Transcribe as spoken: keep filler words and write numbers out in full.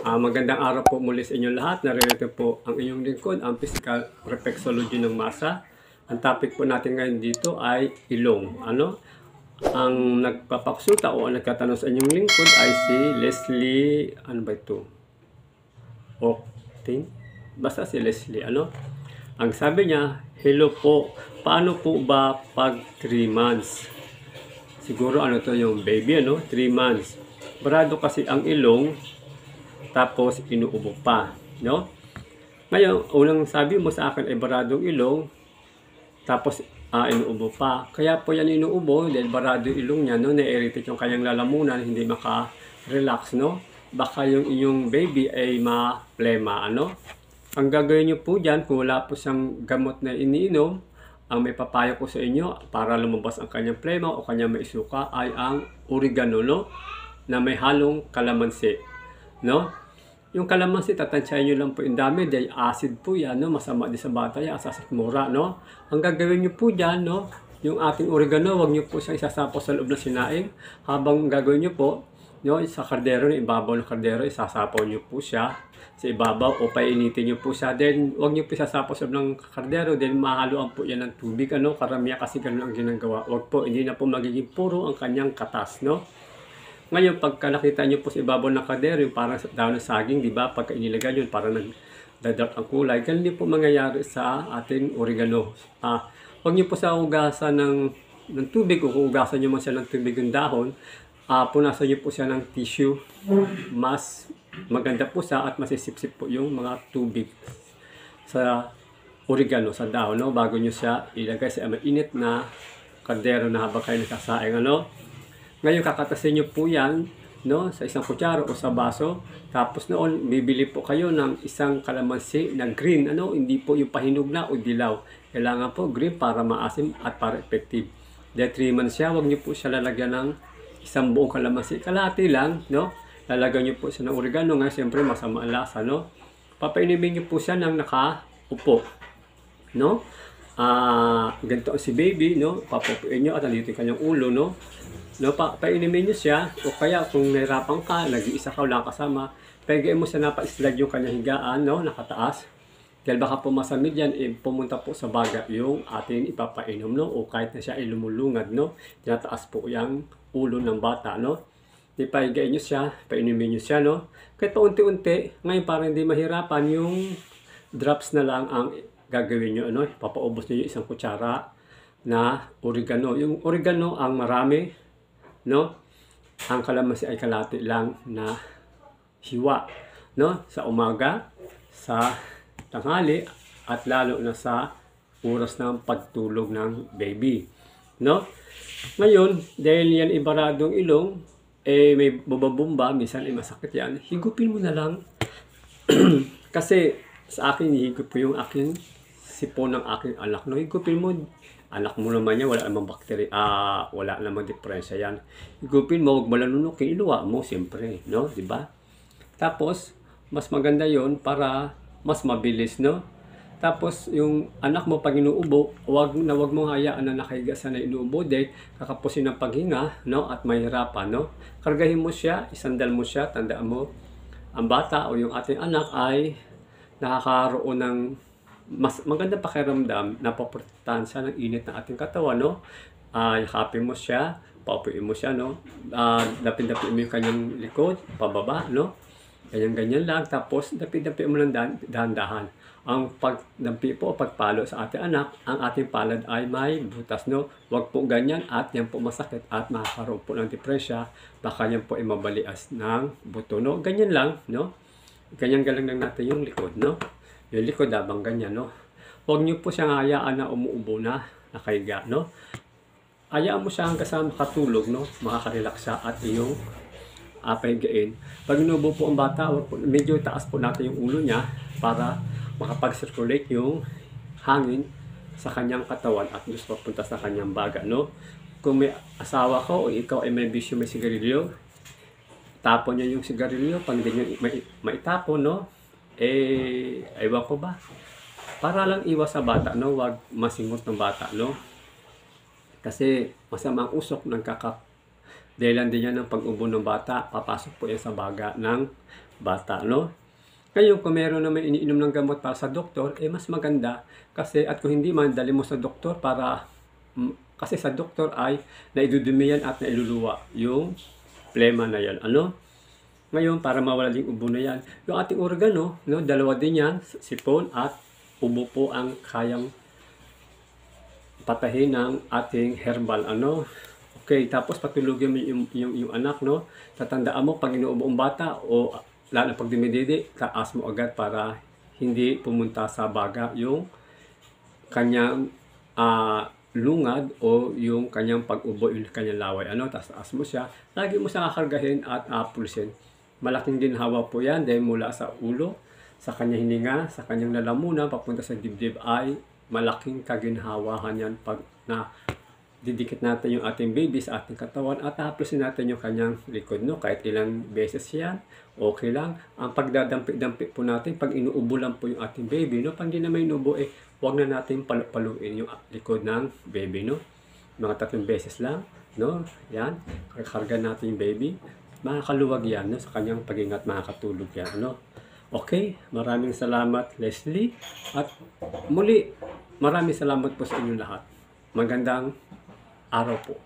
Ah, magandang araw po muli sa inyong lahat. Narito po ang inyong lingkod, ang physical reflexology ng masa. Ang topic po natin ngayon dito ay ilong. Ano? Ang nagpapakonsulta o ang nagtatanong sa inyong lingkod ay si Leslie, ano ba ito? Octing? Basta si Leslie, ano? Ang sabi niya, hello po, paano po ba pag three months? Siguro ano to yung baby, ano? three months. Barado kasi ang ilong, tapos inuubo pa, no? Ngayon, unang sabi mo sa akin ay baradong ilong, tapos uh, inuubo pa. Kaya po yan inuubo dahil barado yung ilong niya, no? Na-irritate yung kanyang lalamunan, hindi maka-relax, no? Baka yung inyong baby ay ma-plema, ano? Ang gagawin nyo po dyan, kung wala po siyang gamot na iniinom, ang may papayo ko sa inyo para lumabas ang kanyang plema o kanyang maisuka ay ang oregano, no? Na may halong kalamansi, no? Yung kalamansi, tatansyahin nyo lang po yung dami dahil acid po yan, no? Masama din sa bata yan, asasikmura, no? Ang gagawin nyo po dyan, no? Yung ating oregano, huwag nyo po siyang isasapaw sa loob ng sinaing. Habang gagawin nyo po, no? Sa kardero, yung ibabaw ng kardero, isasapaw nyo po siya sa ibabaw o painitin nyo po siya. Then, huwag nyo po isasapaw sa loob ng kardero dahil mahaluan po yan ng tubig, ano? Karamihan kasi ganun ang ginagawa. Huwag po, hindi na po magiging puro ang kanyang katas, no? Ngayon, pagka nakita nyo po sa ibabaw ng kaldero, yung parang daon ng saging, di ba? Pagka inilagay yun, parang nagdadark ang kulay. Ganun din po mangyayari sa ating oregano. Ah, huwag nyo po sa ugasan ng, ng tubig, o kung ugasan nyo man siya ng tubig yung dahon, ah, punasan nyo po siya ng tissue. Mas maganda po siya at masisipsip po yung mga tubig sa oregano, sa dahon, no? Bago nyo siya ilagay sa mainit na kaldero na habang kayo nagsasaing, ano? Ngayon, kakatasin nyo po yan, no, sa isang kutsara o sa baso. Tapos noon, bibili po kayo ng isang kalamansi na green. Ano, hindi po yung pahinog na o dilaw. Kailangan po green para maasim at para effective. Dahil three months siya, huwag nyo po siya lalagyan ng isang buong kalamansi. Kalahati lang, no. Lalagyan nyo po siya ng oregano. Ngayon, siyempre, masama ang lasa, no. Papainibin nyo po siya ng nakaupo, no. Ah, uh, ganito si baby, no. Papupuin nyo at nandito yung kanyang ulo, no. No, pa, painimin nyo siya, o kaya kung nahirapan ka, nag-iisa ka, wala kasama, pagayin mo siya na pa-slide yung kanyang higaan, no, nakataas. Dahil baka po masamid yan, eh, pumunta po sa baga yung atin ipapainom, no, o kahit na siya ay lumulungad, no, tinataas po yung ulo ng bata, no. Di pagayin nyo siya, painimin nyo siya, no. Kahit pa unti-unti, ngayon parang hindi mahirapan, yung drops na lang ang gagawin nyo, ano, papaubos nyo yung isang kutsara na oregano. Yung oregano ang marami, no? Ang kalamansi ay kalahati lang na hiwa, no? Sa umaga, sa tanghali, at lalo na sa oras ng pagtulog ng baby, no? Ngayon, dahil yan ibaradong ilong, eh may bubabumba, minsan ay masakit yan, higupin mo na lang. Kasi sa akin, higup ko yung aking sipon ng aking anak, no? Higupin mo, anak mo naman yan, wala namang bacteria, ah, wala namang diferensya yan. Higupin mo, huwag malanunukin, iluwa mo, siyempre, no? Diba? Tapos, mas maganda yon para mas mabilis, no? Tapos, yung anak mo pag inuubo, huwag na huwag mo hayaan na nakahiga sa na inuubo, dahil kakapusin ng paghinga, no? At mahirapan, no? Kargahin mo siya, isandal mo siya, tandaan mo, ang bata o yung ating anak ay nakakaroon ng mas maganda pakiramdam, napoprotektahan siya ng init ng ating katawan, no? Uh, yakapin mo siya, paupuin mo siya, no? Uh, dapin-dapin mo yung kanyang likod, pababa, no? Ganyan-ganyan lang. Tapos, dapin-dapin mo lang dahan-dahan. Ang pagdampi po o pagpalo sa ating anak, ang ating palad ay may butas, no? Huwag po ganyan at yan po masakit at makakaroon po ng depresya. Baka yan po ay mabalias ng buto, no? Ganyan lang, no? Ganyan-galang lang natin yung likod, no? Yung likod habang ganyan, no? Huwag nyo po siyang hayaan na umuubo na, nakahiga, no? Hayaan mo siya hanggang sa makatulog, no? Makakarelax siya at iyong uh, pahigain. Pag inuubo po ang bata, po, medyo taas po natin yung ulo niya para makapag-circulate yung hangin sa kanyang katawan at gusto papunta sa kanyang baga, no? Kung may asawa ko o ikaw ay may bisyo, may sigarilyo, tapon niya yung sigarilyo, pag hindi niya maitapon, no? Eh, aywan ko ba? Para lang iwas sa bata, no? Huwag masingot ng bata, no? Kasi masama ang usok ng kakap. Dahilan din yan ng pag-ubo ng bata, papasok po yan sa baga ng bata, no? Ngayon, kung meron naman iniinom ng gamot para sa doktor, eh mas maganda. Kasi at kung hindi man, dali mo sa doktor para, mm, kasi sa doktor ay naidudumi yan at nailuluwa yung plema na yan. Ano? Ngayon, para mawala yung ubo na yan. Yung ating organo, no, dalawa din yan, sipon at ubo po ang kayang patahin ng ating herbal. Ano? Okay, tapos patulugin mo yung, yung, yung anak, no? Tatandaan mo, pag inuubo ang bata o lalo pag dumididi, taas mo agad para hindi pumunta sa baga yung kanyang uh, lungad o yung kanyang pag-ubo, yung kanyang laway. Ano, taas taas mo siya. Lagi mo siya kakargahin at apulsin. Malaking ginhawa po yan dahil mula sa ulo, sa kanyang hininga, sa kanyang lalamunan, papunta sa dibdib ay malaking kaginhawahan yan pag na didikit natin yung ating baby sa ating katawan at haplusin natin yung kanyang likod, no? Kahit ilang beses yan, okay lang. Ang pagdadampi-dampi po natin, pag inuubo lang po yung ating baby, no? Pag di na may inuubo, eh, huwag na natin paluin yung likod ng baby, no? Mga tatlong beses lang, no? Yan, karga natin yung baby. Makakaluwag yan, no? Sa kanyang pag-ingat, makakatulog yan, no? Okay, maraming salamat, Leslie. At muli, maraming salamat po sa inyong lahat. Magandang araw po.